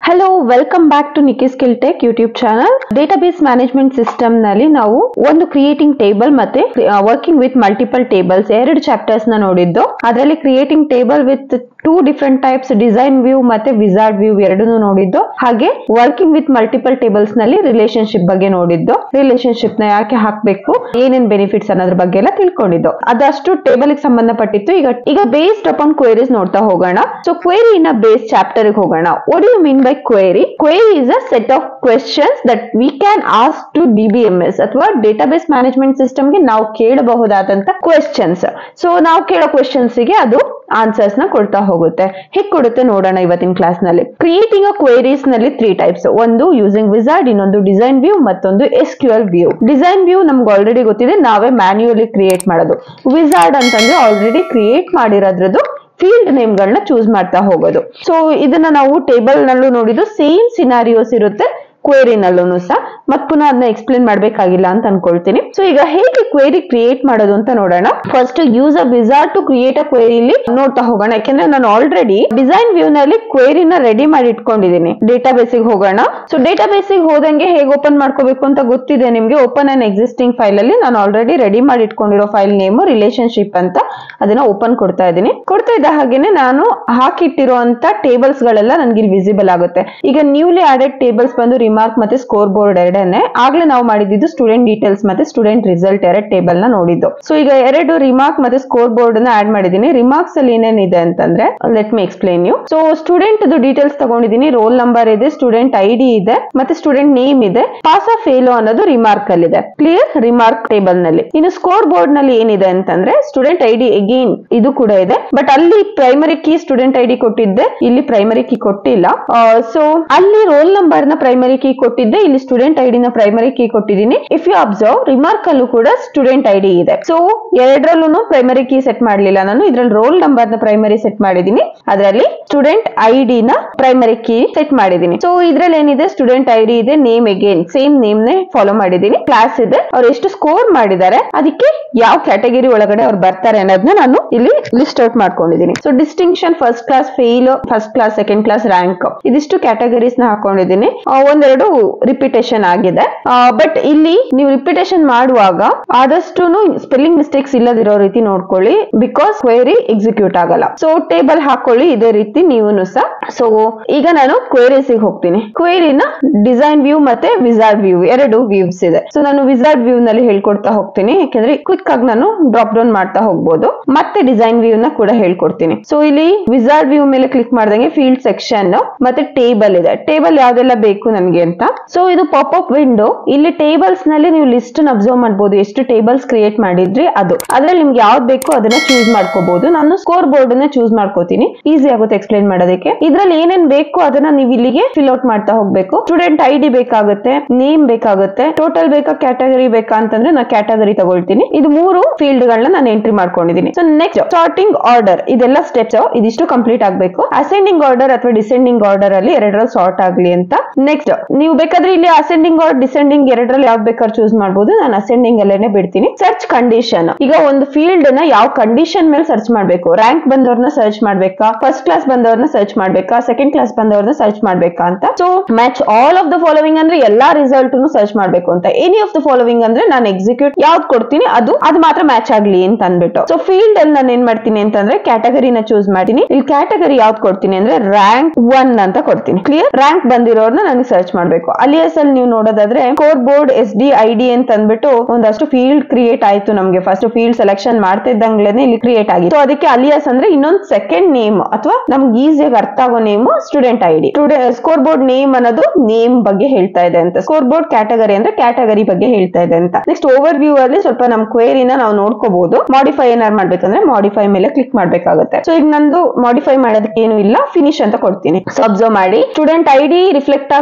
Hello welcome back to Niki skill tech YouTube channel. Database management system ನಲ್ಲಿ ನಾವು ಒಂದು creating table ಮತ್ತೆ working with multiple tables ಎರಡು chapters ನ ನೋಡಿದ್ದು. ಅದರಲ್ಲಿ creating table with 2 different types design view ಮತ್ತೆ ವಿಜಾರ್ಡ್ ವ್ಯೂ ಎರಡನ್ನೂ ನೋಡಿದ್ದು. ಹಾಗೆ ವರ್ಕಿಂಗ್ ವಿತ್ ಮಲ್ಟಿಪಲ್ ಟೇಬಲ್ಸ್ ನಲ್ಲಿ ರಿಲೇಶನ್ಶಿಪ್ ಬಗ್ಗೆ ನೋಡಿದ್ದು. ರಿಲೇಶನ್ಶಿಪ್ ನ ಯಾಕೆ ಹಾಕ್ಬೇಕು, ಏನೇನ್ ಬೆನಿಫಿಟ್ಸ್ ಅನ್ನೋದ್ರ ಬಗ್ಗೆ ಎಲ್ಲ ತಿಳ್ಕೊಂಡಿದ್ದು. ಅದಷ್ಟು ಟೇಬಲ್ ಗೆ ಸಂಬಂಧಪಟ್ಟಿತ್ತು. ಈಗ ಬೇಸ್ಡ್ ಅಪಾನ್ ಕ್ವೆರೀಸ್ ನೋಡ್ತಾ ಹೋಗೋಣ. So query in base chapter ಗೆ ಹೋಗೋಣ. What do you mean by query? Query is a set of questions that we can ask to DBMS ಅಥವಾ ಡೇಟಾಬೇಸ್ ಮ್ಯಾನೇಜ್ಮೆಂಟ್ ಸಿಸ್ಟಮ್ ಗೆ ನಾವು ಕೇಳಬಹುದಾದಂತ ಕ್ವೆಶ್ಚನ್ಸ್. ಸೊ ನಾವು ಕೇಳೋ questions ಗೆ ಅದು ಆನ್ಸರ್ಸ್ ನ ಕೊಡ್ತಾ ಹೋಗುತ್ತೆ. ಹೇಗೆ ಕೊಡುತ್ತೆ ನೋಡೋಣ ಇವತ್ತಿನ ಕ್ಲಾಸ್ ನಲ್ಲಿ. ಕ್ರಿಯೇಟಿಂಗ್ ಅ ಕ್ವೆರೀಸ್ ನಲ್ಲಿ 3 ಟೈಪ್ಸ್. ಒಂದು ಯೂಸಿಂಗ್ ವಿಜಾರ್ಡ್, ಇನ್ನೊಂದು ಡಿಸೈನ್ ವ್ಯೂ, ಮತ್ತೊಂದು SQL ವ್ಯೂ. ಡಿಸೈನ್ ವ್ಯೂ ನಮ್ಗೆ ಆಲ್ರೆಡಿ ಗೊತ್ತಿದೆ, ನಾವೇ ಮ್ಯಾನ್ಯುಯಲಿ ಕ್ರಿಯೇಟ್ ಮಾಡೋದು. ವಿಜಾರ್ಡ್ ಅಂತಂದ್ರೆ ಆಲ್ರೆಡಿ ಕ್ರಿಯೇಟ್ ಮಾಡಿರೋದ್ರದ್ದು ಫೀಲ್ಡ್ ನೇಮ್ ಗಳನ್ನ ಚೂಸ್ ಮಾಡ್ತಾ ಹೋಗೋದು. ಸೊ ಇದನ್ನ ನಾವು ಟೇಬಲ್ ನಲ್ಲೂ ನೋಡಿದ್ದು, ಸೇಮ್ ಸಿನಾರಿಯೋಸ್ ಇರುತ್ತೆ ಕ್ವೆರಿ ನಲ್ಲೂ ಸಹ. ಮತ್ ಪುನಃ ಅದನ್ನ ಎಕ್ಸ್ಪ್ಲೇನ್ ಮಾಡ್ಬೇಕಾಗಿಲ್ಲ ಅಂತ ಅನ್ಕೊಳ್ತೀನಿ. ಸೊ ಈಗ ಹೇಗೆ ಕ್ವೆರಿ ಕ್ರಿಯೇಟ್ ಮಾಡೋದು ಅಂತ ನೋಡೋಣ. First use a wizard to create a query ಇಲ್ಲಿ ನೋಡ್ತಾ ಹೋಗೋಣ. ಯಾಕೆಂದ್ರೆ ನಾನು ಆಲ್ರೆಡಿ ಡಿಸೈನ್ ವ್ಯೂ ನಲ್ಲಿ ಕ್ವೆರಿನ ರೆಡಿ ಮಾಡಿ ಇಟ್ಕೊಂಡಿದ್ದೀನಿ. ಡೇಟಾಬೇಸ್ ಗೆ ಹೋಗೋಣ. ಸೊ ಡೇಟಾಬೇಸ್ ಗೆ ಹೋದಂಗೆ ಹೇಗೆ ಓಪನ್ ಮಾಡ್ಕೋಬೇಕು ಅಂತ ಗೊತ್ತಿದೆ ನಿಮ್ಗೆ. ಓಪನ್ ಅನ್ ಎಕ್ಸಿಸ್ಟಿಂಗ್ ಫೈಲ್ ಅಲ್ಲಿ ನಾನು ಆಲ್ರೆಡಿ ರೆಡಿ ಮಾಡಿ ಇಟ್ಕೊಂಡಿರೋ ಫೈಲ್ ನೇಮ್ ರಿಲೇಶನ್ಶಿಪ್ ಅಂತ, ಅದನ್ನ ಓಪನ್ ಕೊಡ್ತಾ ಇದ್ದೀನಿ. ಕೊಡ್ತಾ ಇದ್ದ ಹಾಗೇನೆ ನಾನು ಹಾಕಿಟ್ಟಿರುವಂತ ಟೇಬಲ್ಸ್ ಗಳೆಲ್ಲ ನನ್ಗೆ ಇಲ್ಲಿ ವಿಸಿಬಲ್ ಆಗುತ್ತೆ. ಈಗ ನ್ಯೂಲಿ ಆಡೆಡ್ ಟೇಬಲ್ಸ್ ಬಂದು ರಿಮಾರ್ಕ್ ಮತ್ತೆ ಸ್ಕೋರ್ ಬೋರ್ಡ್ ಎರಡನ್ನೇ. ಆಗ್ಲೇ ನಾವು ಮಾಡಿದ್ದು ಸ್ಟೂಡೆಂಟ್ ಡೀಟೇಲ್ಸ್ ಮತ್ತೆ ಸ್ಟೂಡೆಂಟ್ ರಿಸಲ್ಟ್ ಎರಡು ಟೇಬಲ್ ನ ನೋಡಿದ್ದು. ಸೊ ಈಗ ಎರಡು ರಿಮಾರ್ಕ್ ಮತ್ತೆ ಸ್ಕೋರ್ ಬೋರ್ಡ್ ನ ಆಡ್ ಮಾಡಿದೀನಿ. ರಿಮಾರ್ಕ್ಸ್ ಅಲ್ಲಿ ಏನೇನಿದೆ ಅಂತಂದ್ರೆ let me explain you. So student details ತಗೊಂಡಿದ್ದೀನಿ, ರೋಲ್ ನಂಬರ್ ಇದೆ, ಸ್ಟೂಡೆಂಟ್ ID ಇದೆ, ಮತ್ತೆ ಸ್ಟೂಡೆಂಟ್ ನೇಮ್ ಇದೆ. ಪಾಸ್ ಆ ಫೇಲ್ ಅನ್ನೋದು ರಿಮಾರ್ಕ್ ಅಲ್ಲಿ ಇದೆ. ಕ್ಲಿಯರ್? ರಿಮಾರ್ಕ್ ಟೇಬಲ್ ನಲ್ಲಿ. ಇನ್ನು ಸ್ಕೋರ್ ಬೋರ್ಡ್ ನಲ್ಲಿ ಏನಿದೆ ಅಂತಂದ್ರೆ ಸ್ಟೂಡೆಂಟ್ ID ಅಗೇನ್ ಇದು ಕೂಡ ಇದೆ. ಬಟ್ ಅಲ್ಲಿ ಪ್ರೈಮರಿ ಕೀ ಸ್ಟೂಡೆಂಟ್ ID ಕೊಟ್ಟಿದ್ದೆ, ಇಲ್ಲಿ ಪ್ರೈಮರಿ ಕೀ ಕೊಟ್ಟಿಲ್ಲ. ಸೊ ಅಲ್ಲಿ ರೋಲ್ ನಂಬರ್ ನ ಪ್ರೈಮರಿ ಕೀ ಕೊಟ್ಟಿದ್ದೆ, ಇಲ್ಲಿ ಸ್ಟೂಡೆಂಟ್ ID ನ ಪ್ರೈಮರಿ ಕೀ ಕೊಟ್ಟಿದ್ದೀನಿ. ಇಫ್ ಯು ಅಬ್ಸರ್ವ್ ರಿಮಾರ್ಕ್ ಅಲ್ಲೂ ಕೂಡ ಸ್ಟೂಡೆಂಟ್ ID ಇದೆ. ಸೊ ಎರಡರಲ್ಲೂ ಪ್ರೈಮರಿ ಕೀ ಸೆಟ್ ಮಾಡ್ಲಿಲ್ಲ ನಾನು. ಇದ್ರಲ್ಲಿ ರೋಲ್ ನಂಬರ್ ನ ಪ್ರೈಮರಿ ಸೆಟ್ ಮಾಡಿದೀನಿ, ಅದರಲ್ಲಿ ಸ್ಟೂಡೆಂಟ್ ID ನ ಪ್ರೈಮರಿ ಕೀ ಸೆಟ್ ಮಾಡಿದೀನಿ. ಸೊ ಇದ್ರಲ್ಲಿ ಏನಿದೆ, ಸ್ಟೂಡೆಂಟ್ ID ಇದೆ, ನೇಮ್ ಅಗೇನ್ ಸೇಮ್ ನೇಮ್ ನೇ ಫಾಲೋ ಮಾಡಿದೀನಿ. ಕ್ಲಾಸ್ ಇದೆ, ಅವ್ರು ಎಷ್ಟು ಸ್ಕೋರ್ ಮಾಡಿದ್ದಾರೆ, ಅದಕ್ಕೆ ಯಾವ ಕ್ಯಾಟಗರಿ ಒಳಗಡೆ ಅವ್ರು ಬರ್ತಾರೆ ಅನ್ನೋದನ್ನ ನಾನು ಇಲ್ಲಿ ಲಿಸ್ಟ್ ಔಟ್ ಮಾಡ್ಕೊಂಡಿದ್ದೀನಿ. So distinction, first class, fail, first class, second class, rank, ಇದಿಷ್ಟು ಕ್ಯಾಟಗರೀಸ್ ನ ಹಾಕೊಂಡಿದ್ದೀನಿ. ಒಂದೆರಡು ರಿಪಿಟೇಷನ್ ಆಗಿದೆ. ಬಟ್ ಇಲ್ಲಿ ನೀವು ರಿಪಿಟೇಷನ್ ಮಾಡುವಾಗ ಆದಷ್ಟು ಸ್ಪೆಲ್ಲಿಂಗ್ ಮಿಸ್ಟೇಕ್ಸ್ ಇಲ್ಲದಿರೋ ರೀತಿ ನೋಡ್ಕೊಳ್ಳಿ, ಬಿಕಾಸ್ ಕ್ವೆರಿ ಎಕ್ಸಿಕ್ಯೂಟ್ ಆಗಲ್ಲ. ಸೊ ಟೇಬಲ್ ಹಾಕೊಳ್ಳಿ ಇದೇ ರೀತಿ ನೀವು ಸಹ. ಸೊ ಈಗ ನಾನು ಕ್ವೆರೀಸ್ ಹೋಗ್ತೀನಿ. ಕ್ವೆರಿನ ಡಿಸೈನ್ ವ್ಯೂ ಮತ್ತೆ ವಿಜಾರ್ಡ್ ವ್ಯೂ ಎರಡು ವ್ಯೂಸ್ ಇದೆ. ಸೊ ನಾನು ವಿಜಾರ್ಡ್ ವ್ಯೂ ನಲ್ಲಿ ಹೇಳ್ಕೊಡ್ತಾ ಹೋಗ್ತೀನಿ, ಯಾಕಂದ್ರೆ ಕ್ವಿಕ್ ಆಗಿ ನಾನು ಡ್ರಾಪ್ ಡೌನ್ ಮಾಡ್ತಾ ಹೋಗ್ಬೋದು. ಮತ್ತೆ ಡಿಸೈನ್ ವ್ಯೂ ನ ಕೂಡ ಹೇಳ್ಕೊಡ್ತೀನಿ. ಸೊ ಇಲ್ಲಿ ವಿಜಾರ್ಡ್ ವ್ಯೂ ಮೇಲೆ ಕ್ಲಿಕ್ ಮಾಡ್ದಂಗೆ ಫೀಲ್ಡ್ ಸೆಕ್ಷನ್ ಮತ್ತೆ ಟೇಬಲ್ ಇದೆ. ಟೇಬಲ್ ಯಾವ್ದೆಲ್ಲ ಬೇಕು ನನ್ಗೆ ಅಂತ. ಸೊ ಇದು ಪಾಪ್ ಅಪ್ ವಿಂಡೋ. ಇಲ್ಲಿ ಟೇಬಲ್ಸ್ ನಲ್ಲಿ ನೀವು ಲಿಸ್ಟ್ ಅಬ್ಸರ್ವ್ ಮಾಡಬಹುದು, ಎಷ್ಟು ಟೇಬಲ್ಸ್ ಕ್ರಿಯೇಟ್ ಮಾಡಿದ್ರಿ ಅದು. ಅದ್ರಲ್ಲಿ ನಿಮ್ಗೆ ಯಾವ್ದು ಬೇಕು ಅದನ್ನ ಚೂಸ್ ಮಾಡ್ಕೋಬಹುದು. ನಾನು ಸ್ಕೋರ್ ಬೋರ್ಡ್ ನ ಚೂಸ್ ಮಾಡ್ಕೋತೀನಿ, ಈಸಿ ಆಗುತ್ತೆ ಎಕ್ಸ್ಪ್ಲೇನ್ ಮಾಡೋದಕ್ಕೆ. ಇದ್ರಲ್ಲಿ ಏನೇನ್ ಬೇಕು ಅದನ್ನ ನೀವು ಇಲ್ಲಿಗೆ ಫಿಲ್ ಔಟ್ ಮಾಡ್ತಾ ಹೋಗ್ಬೇಕು. ಸ್ಟೂಡೆಂಟ್ ID ಬೇಕಾಗುತ್ತೆ, ನೇಮ್ ಬೇಕಾಗುತ್ತೆ, ಟೋಟಲ್ ಬೇಕಾ, ಕ್ಯಾಟಗರಿ ಬೇಕಾ ಅಂತಂದ್ರೆ ನಾನು ಕ್ಯಾಟಗರಿ ತಗೊಳ್ತೀನಿ. ಇದು 3 ಫೀಲ್ಡ್ ಗಳನ್ನ ನಾನು ಎಂಟ್ರಿ ಮಾಡ್ಕೊಂಡಿದ್ದೀನಿ. ಸೊ ನೆಕ್ಸ್ಟ್ ಸಾರ್ಟಿಂಗ್ ಆರ್ಡರ್, ಇದೆಲ್ಲ ಸ್ಟೆಪ್ಸ್ ಇದಿಷ್ಟು ಕಂಪ್ಲೀಟ್ ಆಗ್ಬೇಕು. ಅಸೆಂಡಿಂಗ್ ಆರ್ಡರ್ ಅಥವಾ ಡಿಸೆಂಡಿಂಗ್ ಆರ್ಡರ್ ಅಲ್ಲಿ ಎರಡರಲ್ಲಿ ಸಾರ್ಟ್ ಆಗ್ಲಿ ಅಂತ. ನೆಕ್ಸ್ಟ್ ನೀವು ಬೇಕಾದ್ರೆ ಇಲ್ಲಿ ಅಸೆಂಡಿಂಗ್ ಆರ್ ಡಿಸೆಂಡಿಂಗ್ ಎರಡರಲ್ಲಿ ಯಾವ್ದು ಬೇಕಾದ್ರೆ ಚೂಸ್ ಮಾಡಬಹುದು. ನಾನು ಅಸೆಂಡಿಂಗ್ ಅಲ್ಲೇನೆ ಬಿಡ್ತೀನಿ. ಸರ್ಚ್ ಕಂಡೀಷನ್, ಈಗ ಒಂದು ಫೀಲ್ಡ್ ನ ಯಾವ ಕಂಡೀಷನ್ ಮೇಲೆ ಸರ್ಚ್ ಮಾಡ್ಬೇಕು. ರ್ಯಾಂಕ್ ಬಂದವ್ರನ್ನ ಸರ್ಚ್ ಮಾಡ್ಬೇಕಾ, ಫಸ್ಟ್ ಕ್ಲಾಸ್ ಬಂದವ್ರನ್ನ ಸರ್ಚ್ ಮಾಡ್ಬೇಕಾ, ಸೆಕೆಂಡ್ ಕ್ಲಾಸ್ ಬಂದವ್ರನ್ನ ಸರ್ಚ್ ಮಾಡ್ಬೇಕಾ ಅಂತ. So match all of the following ಅಂದ್ರೆ ಎಲ್ಲಾ ರಿಸಲ್ಟ್ ಸರ್ಚ್ ಮಾಡ್ಬೇಕು ಅಂತ. ಎನಿ ಆಫ್ ದ ಫಾಲೋವಿಂಗ್ ಅಂದ್ರೆ ನಾನು ಎಕ್ಸಿಕ್ಯೂಟ್ ಯಾವ್ದು ಕೊಡ್ತೀನಿ ಅದು ಮಾತ್ರ ಮ್ಯಾಚ್ ಆಗ್ಲಿ ಅಂತ ಅನ್ಬಿಟ್ಟು. ಸೊ ಫೀಲ್ಡ್ ಅಲ್ಲಿ ನಾನು ಏನ್ ಮಾಡ್ತೀನಿ ಅಂತಂದ್ರೆ ಕ್ಯಾಟಗರಿನ ಚೂಸ್ ಮಾಡ್ತೀನಿ. ಇಲ್ಲಿ ಕ್ಯಾಟಗರಿ ಯಾವ್ದು ಕೊಡ್ತೀನಿ ಅಂದ್ರೆ ರ್ಯಾಂಕ್ 1 ಅಂತ ಕೊಡ್ತೀನಿ. ಕ್ಲಿಯರ್? ರ್ಯಾಂಕ್ ಬಂದಿರೋರ್ನ ನನಗೆ ಸರ್ಚ್ ಮಾಡ್ಬೇಕು. ಅಲಿಯಾಸ್ ಅಲ್ಲಿ ನೀವು ನೋಡೋದಾದ್ರೆ ಸ್ಕೋರ್ ಬೋರ್ಡ್ SD ID ಅಂತ ಅಂದ್ಬಿಟ್ಟು ಒಂದಷ್ಟು ಫೀಲ್ಡ್ ಕ್ರಿಯೇಟ್ ಆಯ್ತು ನಮ್ಗೆ. ಫಸ್ಟ್ ಫೀಲ್ಡ್ ಸೆಲೆಕ್ಷನ್ ಮಾಡ್ತಾ ಇದ್ದಂಗ್ಲೇನೆ ಇಲ್ಲಿ ಕ್ರಿಯೇಟ್ ಆಗಿದೆ. ಸೊ ಅದಕ್ಕೆ ಅಲಿಯಾಸ್ ಅಂದ್ರೆ ಇನ್ನೊಂದು ಸೆಕೆಂಡ್ ನೇಮ್ ಅಥವಾ ನಮ್ಗೆ ಈಸಿಯಾಗಿ ಅರ್ಥ ಆಗೋ name student ID. Score board name ಅನ್ನೋದು ನೇಮ್ ಬಗ್ಗೆ ಹೇಳ್ತಾ ಇದೆ ಅಂತ. ಸ್ಕೋರ್ ಬೋರ್ಡ್ ಕ್ಯಾಟಗರಿ ಅಂದ್ರೆ ಕ್ಯಾಟಗರಿ ಬಗ್ಗೆ ಹೇಳ್ತಾ ಇದೆ ಅಂತ. ನೆಕ್ಸ್ಟ್ ಓವರ್ ವ್ಯೂ ಅಲ್ಲಿ ಸ್ವಲ್ಪ ನಮ್ ಕ್ವೆರಿನ ನಾವು ನೋಡ್ಕೋಬಹುದು. ಮಾಡಿಫೈ ಏನಾರು ಮಾಡ್ಬೇಕಂದ್ರೆ ಮಾಡಿಫೈ ಮೇಲೆ ಕ್ಲಿಕ್ ಮಾಡ್ಬೇಕಾಗುತ್ತೆ. ಸೊ ಈಗ ನಂದು ಮಾಡಿಫೈ ಮಾಡೋದಕ್ಕೆ ಏನು ಇಲ್ಲ, ಫಿನಿಶ್ ಅಂತ ಕೊಡ್ತೀನಿ. ಸೊ ಅಬ್ಸರ್ವ್ ಮಾಡಿ ಸ್ಟೂಡೆಂಟ್ ID ರಿಫ್ಲೆಕ್ಟ್ ಆಗುತ್ತೆ,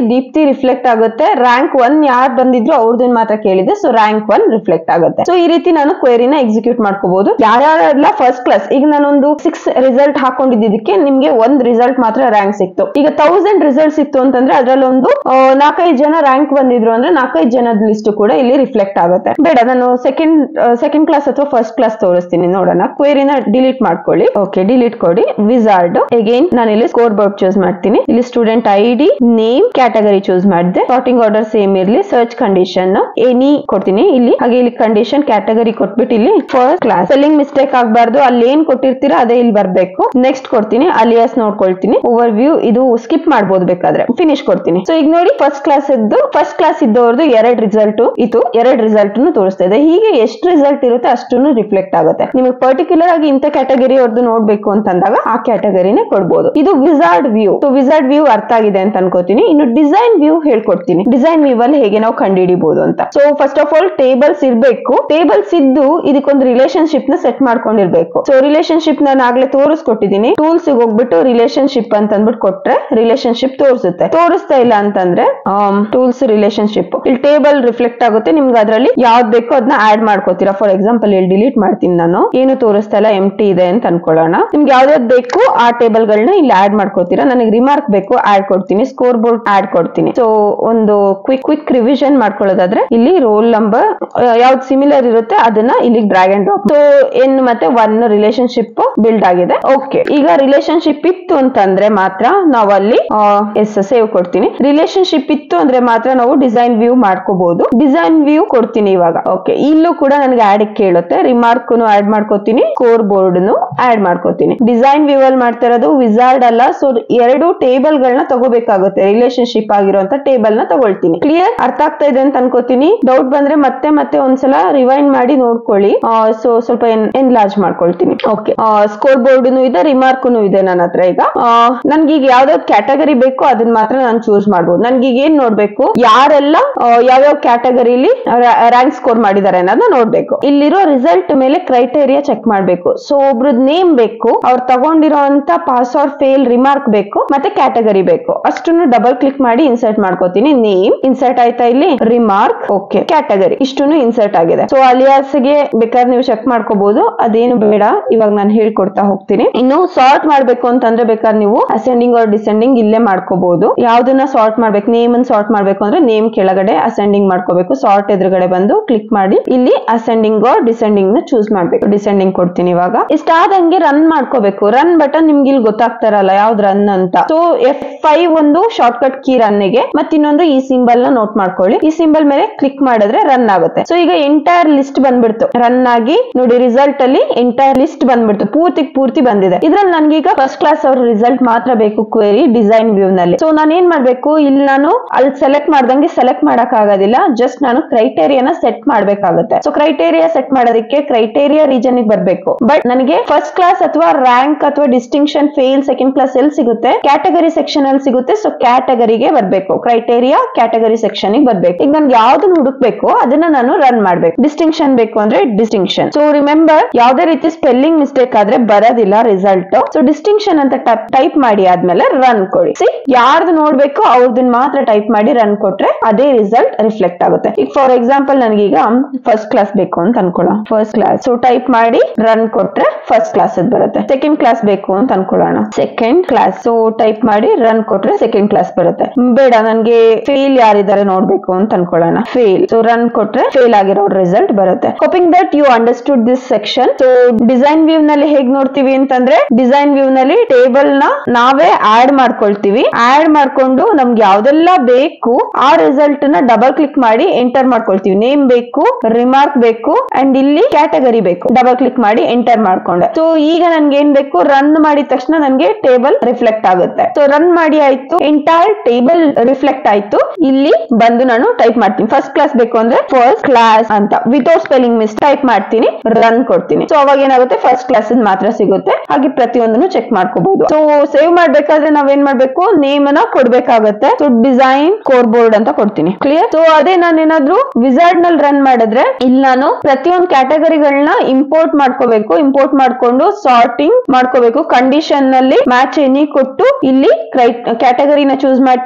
ದೀಪ್ತಿ ರಿಫ್ಲೆಕ್ಟ್ ಆಗುತ್ತೆ. ರ್ಯಾಂಕ್ 1 ಯಾರು ಬಂದಿದ್ರು ಅವ್ರದನ್ನ ಮಾತ್ರ ಕೇಳಿದೆ, ಸೊ ರ್ಯಾಂಕ್ 1 ರಿಫ್ಲೆಕ್ಟ್ ಆಗುತ್ತೆ. ಸೊ ಈ ರೀತಿ ನಾನು ಕ್ವೆರಿನ ಎಕ್ಸಿಕ್ಯೂಟ್ ಮಾಡ್ಕೋಬಹುದು. ಯಾರ್ಯಾರೆಲ್ಲ ಫಸ್ಟ್ ಕ್ಲಾಸ್, ಈಗ ನಾನೊಂದು 6 ರಿಸಲ್ಟ್ ಹಾಕೊಂಡಿದ್ದಕ್ಕೆ ನಿಮ್ಗೆ 1 ರಿಸಲ್ಟ್ ಮಾತ್ರ ರ್ಯಾಂಕ್ ಸಿಕ್ತು. ಈಗ 1000 ರಿಸಲ್ಟ್ ಸಿಕ್ತು ಅಂತಂದ್ರೆ ಅದ್ರಲ್ಲಿ ಒಂದು 4-5 ಜನ ರ್ಯಾಂಕ್ ಬಂದಿದ್ರು ಅಂದ್ರೆ 4-5 ಜನದ ಲಿಸ್ಟ್ ಕೂಡ ಇಲ್ಲಿ ರಿಫ್ಲೆಕ್ಟ್ ಆಗುತ್ತೆ. ಬೇಡ, ನಾನು ಸೆಕೆಂಡ್ ಕ್ಲಾಸ್ ಅಥವಾ ಫಸ್ಟ್ ಕ್ಲಾಸ್ ತೋರಿಸ್ತೀನಿ ನೋಡೋಣ. ಕ್ವೆರಿನ ಡಿಲೀಟ್ ಮಾಡ್ಕೊಳ್ಳಿ. ಓಕೆ, ಡಿಲೀಟ್ ಕೊಡಿ. ವಿಜಾರ್ಡ್ ಅಗೇನ್ ನಾನು ಇಲ್ಲಿ ಸ್ಕೋರ್ ಬೋರ್ಡ್ ಚೂಸ್ ಮಾಡ್ತೀನಿ. ಇಲ್ಲಿ student ID, name, category choose ಮಾಡಿದೆ. ಸಾರ್ಟಿಂಗ್ ಆರ್ಡರ್ ಸೇಮ್ ಇರ್ಲಿ. ಸರ್ಚ್ ಕಂಡೀಷನ್ ಎನಿ ಕೊಡ್ತೀನಿ ಇಲ್ಲಿ. ಹಾಗೆ ಇಲ್ಲಿ ಕಂಡೀಷನ್ ಕ್ಯಾಟಗರಿ ಕೊಟ್ಬಿಟ್ಟು ಇಲ್ಲಿ ಫಸ್ಟ್ ಕ್ಲಾಸ್. ಸ್ಪೆಲ್ಲಿಂಗ್ ಮಿಸ್ಟೇಕ್ ಆಗ್ಬಾರ್ದು, ಅಲ್ಲಿ ಏನ್ ಕೊಟ್ಟಿರ್ತೀರಾ ಅದೇ ಇಲ್ಲಿ ಬರ್ಬೇಕು. ನೆಕ್ಸ್ಟ್ ಕೊಡ್ತೀನಿ. ಅಲಿಯಾಸ್ ನೋಡ್ಕೊಳ್ತೀನಿ. ಓವರ್ ವ್ಯೂ ಇದು ಸ್ಕಿಪ್ ಮಾಡ್ಬೋದು ಬೇಕಾದ್ರೆ. ಫಿನಿಶ್ ಕೊಡ್ತೀನಿ. ಸೊ ಈಗ ನೋಡಿ ಫಸ್ಟ್ ಕ್ಲಾಸ್ ಇದ್ದವ್ರದ್ದು 2 ರಿಸಲ್ಟ್ ಇತ್ತು. 2 ರಿಸಲ್ಟ್ ತೋರಿಸ್ತಾ ಇದೆ. ಹೀಗೆ ಎಷ್ಟು ರಿಸಲ್ಟ್ ಇರುತ್ತೆ ಅಷ್ಟನ್ನು ರಿಫ್ಲೆಕ್ಟ್ ಆಗುತ್ತೆ. ನಿಮಗೆ ಪರ್ಟಿಕ್ಯುಲರ್ ಆಗಿ ಇಂಥ ಕ್ಯಾಟಗರಿ ಅವ್ರದ್ದು ನೋಡ್ಬೇಕು ಅಂತಂದಾಗ ಆ ಕ್ಯಾಟಗರಿನೇ ಕೊಡ್ಬೋದು. ಇದು wizard view. So wizard view ಅರ್ಥ ಆಗಿದೆ ಅಂತ ಅನ್ಕೋತೀನಿ. ಇನ್ನು ಡಿಸೈನ್ ವ್ಯೂ ಹೇಳ್ಕೊಡ್ತೀನಿ. ಡಿಸೈನ್ ವ್ಯೂ ಅಲ್ಲಿ ಹೇಗೆ ನಾವು ಕಂಡುಹಿಡಿಬಹುದು ಅಂತ. So first of all tables ಇರ್ಬೇಕು. ಟೇಬಲ್ಸ್ ಇದ್ದು ಇದಕ್ಕೊಂದು ರಿಲೇಶನ್ಶಿಪ್ ನ ಸೆಟ್ ಮಾಡ್ಕೊಂಡಿರ್ಬೇಕು. ಸೊ ರಿಲೇಶನ್ಶಿಪ್ ನಾನು ಆಗ್ಲೇ ತೋರಿಸ್ಕೊಟ್ಟಿದ್ದೀನಿ. ಟೂಲ್ಸ್ ಹೋಗ್ಬಿಟ್ಟು ರಿಲೇಶನ್ಶಿಪ್ ಅಂತ ಅಂದ್ಬಿಟ್ಟು ಕೊಟ್ರೆ ರಿಲೇಶನ್ಶಿಪ್ ತೋರಿಸುತ್ತೆ. ತೋರಿಸ್ತಾ ಇಲ್ಲ ಅಂತಂದ್ರೆ ಟೂಲ್ಸ್ ರಿಲೇಶನ್ಶಿಪ್ ಇಲ್ಲಿ ಟೇಬಲ್ ರಿಫ್ಲೆಕ್ಟ್ ಆಗುತ್ತೆ. ನಿಮ್ಗೆ ಅದರಲ್ಲಿ ಯಾವ್ದು ಬೇಕೋ ಅದನ್ನ ಆಡ್ ಮಾಡ್ಕೋತೀರಾ. ಫಾರ್ ಎಕ್ಸಾಂಪಲ್ ಇಲ್ಲಿ ಡಿಲೀಟ್ ಮಾಡ್ತೀನಿ ನಾನು. ಏನು ತೋರಿಸ್ತಾ ಇಲ್ಲ, ಎಂಟಿ ಇದೆ ಅಂತ ಅನ್ಕೊಳ್ಳೋಣ. ನಿಮ್ಗೆ ಯಾವ್ದಾವ್ದು ಬೇಕು ಆ ಟೇಬಲ್ ಗಳನ್ನ ಇಲ್ಲಿ ಆಡ್ ಮಾಡ್ಕೋತೀರಾ. ನನಗೆ ರಿಮಾರ್ಕ್ ಬೇಕು, ಆಡ್ ಕೊಡ್ತೀನಿ. ಸ್ಕೋರ್ ಬೋರ್ಡ್ ಆಡ್ ಕೊಡ್ತೀನಿ. ಸೊ ಒಂದು ಕ್ವಿಕ್ ರಿವಿಷನ್ ಮಾಡ್ಕೊಳ್ಳೋದಾದ್ರೆ ಇಲ್ಲಿ ರೋಲ್ ನಂಬರ್ ಯಾವ್ದು ಸಿಮಿಲರ್ ಇರುತ್ತೆ ಅದನ್ನ ಇಲ್ಲಿ drag and drop. So N ಮತ್ತೆ 1 ರಿಲೇಶನ್ಶಿಪ್ ಬಿಲ್ಡ್ ಆಗಿದೆ. ಓಕೆ, ಈಗ ರಿಲೇಶನ್ಶಿಪ್ ಇತ್ತು ಅಂತಂದ್ರೆ ಮಾತ್ರ ನಾವು ಅಲ್ಲಿ ಸೇವ್ ಕೊಡ್ತೀನಿ. ರಿಲೇಶನ್ಶಿಪ್ ಇತ್ತು ಅಂದ್ರೆ ಮಾತ್ರ ನಾವು ಡಿಸೈನ್ ವ್ಯೂ ಮಾಡ್ಕೋಬಹುದು. ಡಿಸೈನ್ ವ್ಯೂ ಕೊಡ್ತೀನಿ ಇವಾಗ. ಓಕೆ, ಇಲ್ಲೂ ಕೂಡ ನನಗೆ ಆಡ್ ಕೇಳುತ್ತೆ. ರಿಮಾರ್ಕ್ ಆಡ್ ಮಾಡ್ಕೋತೀನಿ, ಸ್ಕೋರ್ ಬೋರ್ಡ್ ಆಡ್ ಮಾಡ್ಕೋತೀನಿ. ಡಿಸೈನ್ ವ್ಯೂ ಅಲ್ಲಿ ಮಾಡ್ತಾ ಇರೋದು ವಿಜಾರ್ಡ್ ಅಲ್ಲ. ಸೊ 2 ಟೇಬಲ್ ಗಳನ್ನ ತಗೋಬೇಕಾಗುತ್ತೆ. ರಿಲೇಶನ್ಶಿಪ್ ಆಗಿರುವಂತ ಟೇಬಲ್ ನ ತಗೊಳ್ತೀನಿ. ಕ್ಲಿಯರ್, ಅರ್ಥ ಆಗ್ತಾ ಇದೆ ಅಂತ ಅನ್ಕೋತೀನಿ. ಡೌಟ್ ಬಂದ್ರೆ ಮತ್ತೆ ಒಂದ್ಸಲ ರಿವೈಂಡ್ ಮಾಡಿ ನೋಡ್ಕೊಳ್ಳಿ. ಸೊ ಸ್ವಲ್ಪ ಎನ್ಲಾರ್ಜ್ ಮಾಡ್ಕೊಳ್ತೀನಿ. ಓಕೆ, ಸ್ಕೋರ್ ಬೋರ್ಡ್ ಇದೆ, ರಿಮಾರ್ಕ್ ಇದೆ ನನ್ನ ಹತ್ರ. ಈಗ ನನ್ಗೆ ಈಗ ಯಾವ್ದಾವ್ದು ಕ್ಯಾಟಗರಿ ಬೇಕು ಅದನ್ನ ಮಾತ್ರ ನಾನು ಚೂಸ್ ಮಾಡ್ಬೋದು. ನನ್ಗೆ ಈಗ ಏನ್ ನೋಡ್ಬೇಕು, ಯಾರೆಲ್ಲ ಯಾವ್ಯಾವ ಕ್ಯಾಟಗರಿಲಿ ರ್ಯಾಂಕ್ ಸ್ಕೋರ್ ಮಾಡಿದ್ದಾರೆ ಅನ್ನೋದನ್ನ ನೋಡ್ಬೇಕು. ಇಲ್ಲಿರೋ ರಿಸಲ್ಟ್ ಮೇಲೆ ಕ್ರೈಟೇರಿಯಾ ಚೆಕ್ ಮಾಡ್ಬೇಕು. ಸೊ ಒಬ್ರದ್ ನೇಮ್ ಬೇಕು, ಅವ್ರು ತಗೊಂಡಿರೋಂತ ಪಾಸ್ ಆರ್ ಫೇಲ್ ರಿಮಾರ್ಕ್ ಬೇಕು, ಮತ್ತೆ ಕ್ಯಾಟಗರಿ ಬೇಕು. ಅಷ್ಟನ್ನು ಡಬಲ್ ಕ್ಲಿಕ್ ಮಾಡಿ ಇನ್ಸರ್ಟ್ ಮಾಡ್ಕೋತೀನಿ. ನೇಮ್ ಇನ್ಸರ್ಟ್ ಆಯ್ತಾ, ಇಲ್ಲಿ ರಿಮಾರ್ಕ್, ಓಕೆ, ಕ್ಯಾಟಗರಿ ಇಷ್ಟನ್ನು ಇನ್ಸರ್ಟ್ ಆಗಿದೆ. ಸೊ ಅಲಿಯಾಸ್ ಗೆ ಬೇಕಾದ್ರೆ ನೀವು ಚೆಕ್ ಮಾಡ್ಕೋಬಹುದು. ಅದೇನು ಬೇಡ, ಇವಾಗ ನಾನು ಹೇಳ್ಕೊಡ್ತಾ ಹೋಗ್ತೀನಿ. ಇನ್ನು ಸಾರ್ಟ್ ಮಾಡ್ಬೇಕು ಅಂತಂದ್ರೆ ಬೇಕಾದ್ರೆ ನೀವು ಅಸೆಂಡಿಂಗ್ ಆರ್ ಡಿಸೆಂಡಿಂಗ್ ಇಲ್ಲೇ ಮಾಡ್ಕೋಬಹುದು. ಯಾವ್ದನ್ನ ಸಾರ್ಟ್ ಮಾಡ್ಬೇಕು, ನೇಮ್ ಅನ್ನು ಸಾರ್ಟ್ ಮಾಡ್ಬೇಕು ಅಂದ್ರೆ ನೇಮ್ ಕೆಳಗಡೆ ಅಸೆಂಡಿಂಗ್ ಮಾಡ್ಕೋಬೇಕು. ಸಾರ್ಟ್ ಎದುರುಗಡೆ ಬಂದು ಕ್ಲಿಕ್ ಮಾಡಿ ಇಲ್ಲಿ ಅಸೆಂಡಿಂಗ್ ಆರ್ ಡಿಸೆಂಡಿಂಗ್ ನ ಚೂಸ್ ಮಾಡ್ಬೇಕು. ಡಿಸೆಂಡಿಂಗ್ ಕೊಡ್ತೀನಿ. ಇವಾಗ ಇಷ್ಟಾದಂಗೆ ರನ್ ಮಾಡ್ಕೋಬೇಕು. ರನ್ ಬಟನ್ ನಿಮ್ಗೆ ಇಲ್ಲಿ ಗೊತ್ತಾಗ್ತಾರಲ್ಲ ಯಾವ್ದು ರನ್ ಅಂತ. ಸೊ F5 ಒಂದು ಶಾರ್ಟ್ ಕಟ್ ಕೀ ರನ್ ಗೆ, ಮತ್ತೆ ಇನ್ನೊಂದು ಈ ಸಿಂಬಲ್ ನ ನೋಟ್ ಮಾಡ್ಕೊಳ್ಳಿ. ಈ ಸಿಂಬಲ್ ಮೇಲೆ ಕ್ಲಿಕ್ ಮಾಡಿದ್ರೆ ರನ್ ಆಗುತ್ತೆ. ಸೊ ಈಗ ಎಂಟೈರ್ ಲಿಸ್ಟ್ ಬಂದ್ಬಿಡ್ತು. ರನ್ ಆಗಿ ನೋಡಿ, ರಿಸಲ್ಟ್ ಅಲ್ಲಿ ಎಂಟೈರ್ ಲಿಸ್ಟ್ ಬಂದ್ಬಿಡ್ತು. ಪೂರ್ತಿ ಬಂದಿದೆ. ಇದ್ರಲ್ಲಿ ನನ್ಗೀಗ ಫಸ್ಟ್ ಕ್ಲಾಸ್ ಅವ್ರ ರಿಸಲ್ಟ್ ಮಾತ್ರ ಬೇಕು ಕ್ವೆರಿ ಡಿಸೈನ್ ವ್ಯೂ ನಲ್ಲಿ. ಸೊ ನಾನು ಏನ್ ಮಾಡ್ಬೇಕು, ಇಲ್ಲಿ ನಾನು ಅಲ್ಲಿ ಸೆಲೆಕ್ಟ್ ಮಾಡ್ದಂಗೆ ಸೆಲೆಕ್ಟ್ ಮಾಡಕ್ ಆಗೋದಿಲ್ಲ. ಜಸ್ಟ್ ನಾನು ಕ್ರೈಟೇರಿಯಾನ ಸೆಟ್ ಮಾಡ್ಬೇಕಾಗುತ್ತೆ. ಸೊ ಕ್ರೈಟೇರಿಯಾ ಸೆಟ್ ಮಾಡೋದಕ್ಕೆ ಕ್ರೈಟೇರಿಯಾ ರೀಜನ್ ಗೆ ಬರ್ಬೇಕು. ಬಟ್ ನನಗೆ ಫಸ್ಟ್ ಕ್ಲಾಸ್ ಅಥವಾ ರ್ಯಾಂಕ್ ಅಥವಾ ಡಿಸ್ಟಿಂಕ್ಷನ್ ಫೇಲ್ ಸೆಕೆಂಡ್ ಕ್ಲಾಸ್ ಎಲ್ಲಿ ಸಿಗುತ್ತೆ, ಕ್ಯಾಟಗರಿ ಸೆಕ್ಷನ್ ಅಲ್ಲಿ ಸಿಗುತ್ತೆ. ಸೊ ಕ್ಯಾಟಗರಿಗೆ ಬರ್ಬೇಕು. ಕ್ರೈಟೇರಿಯಾ ಕ್ಯಾಟಗರಿ ಸೆಕ್ಷನ್ ಗೆ ಬರ್ಬೇಕು. ಈಗ ನನ್ಗೆ ಯಾವ್ದನ್ನ ಹುಡುಕ್ಬೇಕು ಅದನ್ನ ನಾನು ರನ್ ಮಾಡ್ಬೇಕು. ಡಿಸ್ಟಿಂಕ್ಷನ್ ಬೇಕು ಅಂದ್ರೆ ಡಿಸ್ಟಿಂಕ್ಷನ್. ಸೊ ರಿಮೆಂಬರ್, ಯಾವ್ದೇ ರೀತಿ ಸ್ಪೆಲ್ಲಿಂಗ್ ಮಿಸ್ಟೇಕ್ ಆದ್ರೆ ಬರೋದಿಲ್ಲ ರಿಸಲ್ಟ್. ಸೊ ಡಿಸ್ಟಿಂಕ್ಷನ್ ಅಂತ ಟೈಪ್ ಮಾಡಿ ಆದ್ಮೇಲೆ ರನ್ ಕೊಡಿ. ಯಾರ್ದು ನೋಡ್ಬೇಕು ಅವ್ರದನ್ನ ಮಾತ್ರ ಟೈಪ್ ಮಾಡಿ ರನ್ ಕೊಟ್ರೆ ಅದೇ ರಿಸಲ್ಟ್ ರಿಫ್ಲೆಕ್ಟ್ ಆಗುತ್ತೆ. ಈಗ ಫಾರ್ ಎಕ್ಸಾಂಪಲ್ ನನಗೀಗ ಫಸ್ಟ್ ಕ್ಲಾಸ್ ಬೇಕು ಅಂತ ಅನ್ಕೊಳ್ಳೋಣ. First class. ಸೊ ಟೈಪ್ ಮಾಡಿ ರನ್ ಕೊಟ್ರೆ ಫಸ್ಟ್ ಕ್ಲಾಸ್ ಬರುತ್ತೆ. ಸೆಕೆಂಡ್ ಕ್ಲಾಸ್ ಬೇಕು ಅಂತ ಅನ್ಕೊಳ್ಳೋಣ. Second class. ಸೊ ಟೈಪ್ ಮಾಡಿ ರನ್ ಕೊಟ್ರೆ ಸೆಕೆಂಡ್ ಕ್ಲಾಸ್ ಬರುತ್ತೆ. ಬೇಡ, ನನ್ಗೆ ಫೇಲ್ ಯಾರಿದ್ದಾರೆ ನೋಡ್ಬೇಕು ಅಂತ ಅನ್ಕೊಳ್ಳೋಣ. ಫೇಲ್. ಸೊ ರನ್ ಕೊಟ್ರೆ ಫೇಲ್ ಆಗಿರೋ ರಿಸಲ್ಟ್ ಬರುತ್ತೆ. Hoping that you understood this section. So design view ನಲ್ಲಿ ಹೇಗ್ ನೋಡ್ತೀವಿ ಅಂತಂದ್ರೆ, ಡಿಸೈನ್ ವ್ಯೂ ನಲ್ಲಿ ಟೇಬಲ್ ನ ನಾವೇ ಆಡ್ ಮಾಡ್ಕೊಳ್ತೀವಿ. ಆಡ್ ಮಾಡ್ಕೊಂಡು ನಮ್ಗೆ ಯಾವ್ದೆಲ್ಲ ಬೇಕು ಆ ರಿಸಲ್ಟ್ ನ ಡಬಲ್ ಕ್ಲಿಕ್ ಮಾಡಿ ಎಂಟರ್ ಮಾಡ್ಕೊಳ್ತೀವಿ. ನೇಮ್ ಬೇಕು, ರಿಮಾರ್ಕ್ ಬೇಕು, ಅಂಡ್ ಇಲ್ಲಿ ಕ್ಯಾಟಗರಿ ಬೇಕು. ಡಬಲ್ ಕ್ಲಿಕ್ ಮಾಡಿ ಎಂಟರ್ ಮಾಡ್ಕೊಂಡೆ. ಸೊ ಈಗ ನನ್ಗೆ ಏನ್ ಬೇಕು, ರನ್ ಮಾಡಿದ ತಕ್ಷಣ ನನ್ಗೆ ಟೇಬಲ್ ರಿಫ್ಲೆಕ್ಟ್ ಆಗುತ್ತೆ. ಸೊ ರನ್ ಮಾಡಿ ಆಯ್ತು, ಎಂಟೈರ್ ಟೇಬಲ್ ರಿಫ್ಲೆಕ್ಟ್ ಆಯ್ತು. ಇಲ್ಲಿ ಬಂದು ನಾನು ಟೈಪ್ ಮಾಡ್ತೀನಿ. ಫಸ್ಟ್ ಕ್ಲಾಸ್ ಬೇಕು ಅಂದ್ರೆ ಫಸ್ಟ್ ಕ್ಲಾಸ್ ಅಂತ ವಿತೌಟ್ ಸ್ಪೆಲ್ಲಿಂಗ್ ಮಿಸ್ ಟೈಪ್ ಮಾಡ್ತೀನಿ, ರನ್ ಕೊಡ್ತೀನಿ. ಸೊ ಅವಾಗ ಏನಾಗುತ್ತೆ, ಫಸ್ಟ್ ಕ್ಲಾಸ್ ಮಾತ್ರ ಸಿಗುತ್ತೆ. ಹಾಗೆ ಪ್ರತಿಯೊಂದನ್ನು ಚೆಕ್ ಮಾಡ್ಕೋಬಹುದು. ಸೊ ಸೇವ್ ಮಾಡ್ಬೇಕಾದ್ರೆ ನಾವೇನ್ ಮಾಡ್ಬೇಕು, ನೇಮ್ ಅನ್ನ ಕೊಡ್ಬೇಕಾಗತ್ತೆ. ಸೊ ಡಿಸೈನ್ ಸ್ಕೋರ್ ಬೋರ್ಡ್ ಅಂತ ಕೊಡ್ತೀನಿ. ಕ್ಲಿಯರ್. ಸೊ ಅದೇ ನಾನು ಏನಾದ್ರು ವಿಜಾರ್ಡ್ ನಲ್ಲಿ ರನ್ ಮಾಡಿದ್ರೆ ಇಲ್ಲಿ ನಾನು ಪ್ರತಿಯೊಂದು ಕ್ಯಾಟಗರಿಗಳನ್ನ ಇಂಪೋರ್ಟ್ ಮಾಡ್ಕೋಬೇಕು. ಇಂಪೋರ್ಟ್ ಮಾಡ್ಕೊಂಡು ಸಾರ್ಟಿಂಗ್ ಮಾಡ್ಕೋಬೇಕು. ಕಂಡೀಷನ್ ನಲ್ಲಿ ಮ್ಯಾಚ್ ಎನಿ ಕೊಟ್ಟು ಇಲ್ಲಿ ಕ್ಯಾಟಗರಿನ ಚೂಸ್ ಮಾಡ್ತೀನಿ.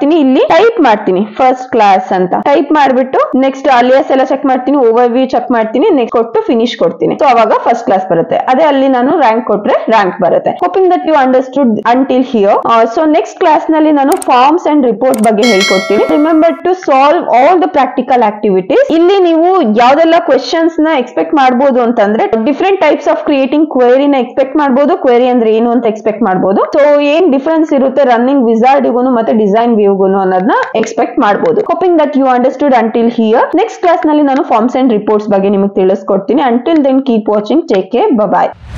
ಮಾಡ್ತೀನಿ, ಇಲ್ಲಿ ಟೈಪ್ ಮಾಡ್ತೀನಿ ಫಸ್ಟ್ ಕ್ಲಾಸ್ ಅಂತ ಟೈಪ್ ಮಾಡ್ಬಿಟ್ಟು ನೆಕ್ಸ್ಟ್ ಅಲಿಯಾಸ್ ಎಲ್ಲ ಚೆಕ್ ಮಾಡ್ತೀನಿ, ಓವರ್ ವ್ಯೂ ಚೆಕ್ ಮಾಡ್ತೀನಿ, ನೆಕ್ಸ್ಟ್ ಕೊಟ್ಟು ಫಿನಿಶ್ ಕೊಡ್ತೀನಿ. ಸೊ ಅವಾಗ ಫಸ್ಟ್ ಕ್ಲಾಸ್ ಬರುತ್ತೆ. ಅದೇ ಅಲ್ಲಿ ನಾನು ರ್ಯಾಂಕ್ ಕೊಟ್ರೆ ರ್ಯಾಂಕ್ ಬರುತ್ತೆ. Hoping that you understood until here. So next class ನಲ್ಲಿ ನಾನು ಫಾರ್ಮ್ಸ್ ಅಂಡ್ ರಿಪೋರ್ಟ್ ಬಗ್ಗೆ ಹೇಳ್ಕೊಡ್ತೀನಿ. Remember to solve all the practical activities. ಇಲ್ಲಿ ನೀವು ಯಾವ್ದೆಲ್ಲ ಕ್ವೆಶನ್ಸ್ ನ ಎಕ್ಸ್ಪೆಕ್ಟ್ ಮಾಡಬಹುದು ಅಂತಂದ್ರೆ different types of creating query ನ ಎಕ್ಸ್ಪೆಕ್ಟ್ ಮಾಡಬಹುದು. ಕ್ವೆರಿ ಅಂದ್ರೆ ಏನು ಅಂತ ಎಕ್ಸ್ಪೆಕ್ಟ್ ಮಾಡಬಹುದು. ಸೊ ಏನ್ ಡಿಫರೆನ್ಸ್ ಇರುತ್ತೆ ರನ್ನಿಂಗ್ ವಿಜಾರ್ಡ್ಗೂ ಮತ್ತೆ ಡಿಸೈನ್ ವ್ಯೂಗೂ ಅನ್ನೋದನ್ನ ಎಕ್ಸ್ಪೆಕ್ಟ್ ಮಾಡಬಹುದು. Hoping that you understood until here. Next class ನಲ್ಲಿ ನಾನು ಫಾರ್ಮ್ಸ್ ಅಂಡ್ ರಿಪೋರ್ಟ್ಸ್ ಬಗ್ಗೆ ನಿಮಗೆ ತಿಳಿಸ್ಕೊಡ್ತೀನಿ. Until then keep watching. Take care. By.